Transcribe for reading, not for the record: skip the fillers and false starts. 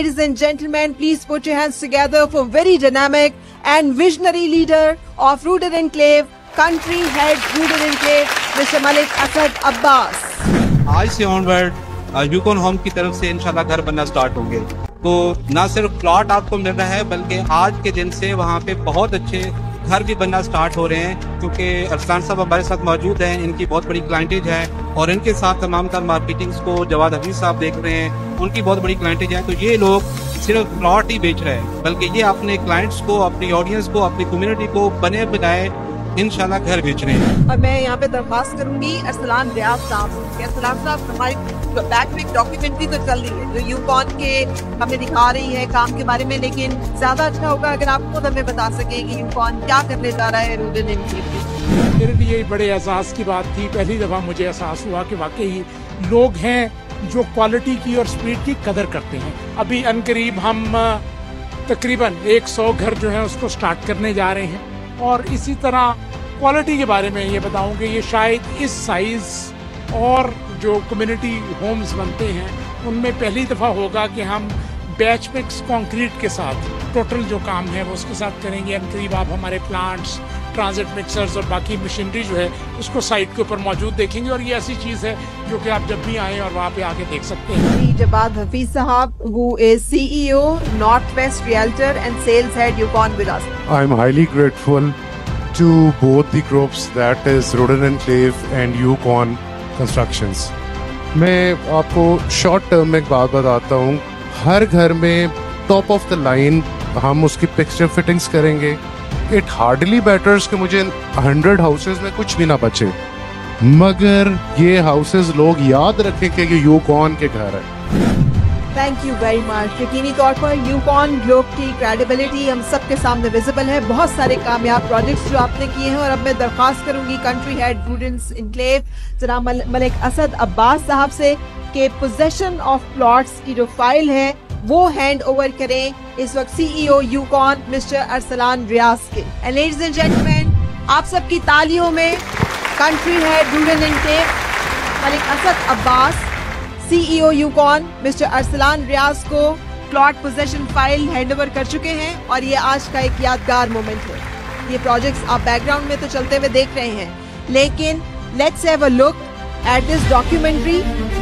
Ladies and gentlemen, please put your hands together for very dynamic and visionary leader of Rooted Enclave, country head Rooted Enclave, Mr. Malik Asad Abbas. आज से onward Yukon home की तरफ से इंशाल्लाह घर बनना start होंगे। तो ना सिर्फ प्लॉट आपको मिल रहा है बल्कि आज के दिन से वहाँ पे बहुत अच्छे घर भी बनना स्टार्ट हो रहे हैं, क्योंकि अरसलान साहब हमारे साथ मौजूद हैं। इनकी बहुत बड़ी क्लाइंटेज है और इनके साथ तमाम तर मार्केटिंग्स को जवाद हफीज साहब देख रहे हैं, उनकी बहुत बड़ी क्लाइंटेज है। तो ये लोग सिर्फ प्लॉट ही बेच रहे हैं बल्कि ये अपने क्लाइंट्स को, अपनी ऑडियंस को, अपनी कम्युनिटी को बने बनाए इंशाल्लाह घर बेच रहे हैं। और मैं यहाँ पे दरख्वास्त करूंगी अरसलान रियाज साहब से। अरसलान साहब, हमारी बैक में एक डॉक्यूमेंट्री तो चल रही है जो यूकॉन के हमें दिखा रही है काम के बारे में, लेकिन ज्यादा अच्छा होगा अगर आप खुद हमें बता सके कि यूकॉन क्या करने जा रहा है रूटेड एनक्लेव। मेरे लिए बड़े एहसास की बात थी। पहली दफा मुझे एहसास हुआ कि वाकई लोग हैं जो क्वालिटी की और स्पीड की कदर करते हैं। अभी अनकरीब हम तकरीबन 100 घर जो है उसको स्टार्ट करने जा रहे हैं और इसी तरह क्वालिटी के बारे में ये बताऊं कि ये शायद इस साइज और जो कम्युनिटी होम्स बनते हैं उनमें पहली दफ़ा होगा कि हम बैच मिक्स कंक्रीट के साथ टोटल जो काम है वो उसके साथ करेंगे। अनकरीब आप हमारे प्लांट्स, ट्रांजिट मिक्सर्स और बाकी मशीनरी जो है उसको साइट के ऊपर मौजूद देखेंगे और ये ऐसी चीज़ है जो कि आप जब भी आएँ और वहाँ पे आके देख सकते हैं। जवाद हफीज साहब, who is CEO, Northwest Realtor and Sales Head, Yukon with us. I'm highly grateful to both the groups, that is Rooted Enclave and Yukon Constructions. मैं आपको शॉर्ट टर्म में एक बात बताता हूँ। हर घर में टॉप ऑफ द लाइन हम उसकी पिक्चर फिटिंग्स करेंगे। इट हार्डली मैटर्स कि मुझे 100 हाउसेज में कुछ भी ना बचे, मगर ये हाउसेज लोग याद रखें कि ये यूकॉन के घर है। Thank you very much. यकीनी तौर पर यूकॉन ग्लोब की क्रेडिबिलिटी हम सबके सामने विजिबल है। बहुत सारे कामयाब प्रोजेक्ट्स जो आपने किए हैं और अब मैं दरख्वास्त करूंगी कंट्री हेड रूटेड एनक्लेव जनाब मलिक असद अब्बास साहब से कि पोजेशन ऑफ प्लॉट्स की जो फाइल है वो हैंड ओवर करें इस वक्त CEO Yukon mister Arsalan Riaz के। एंड लेडीज एंड जेंटलमैन, आप सबकी तालियों में country head rooted enclave Malik Asad Abbas, CEO Yukon mister Arsalan Riaz को प्लॉट पोजेशन फाइल हैंडओवर कर चुके हैं और ये आज का एक यादगार मोमेंट है। ये प्रोजेक्ट्स आप बैकग्राउंड में तो चलते हुए देख रहे हैं, लेकिन let's have a look at this documentary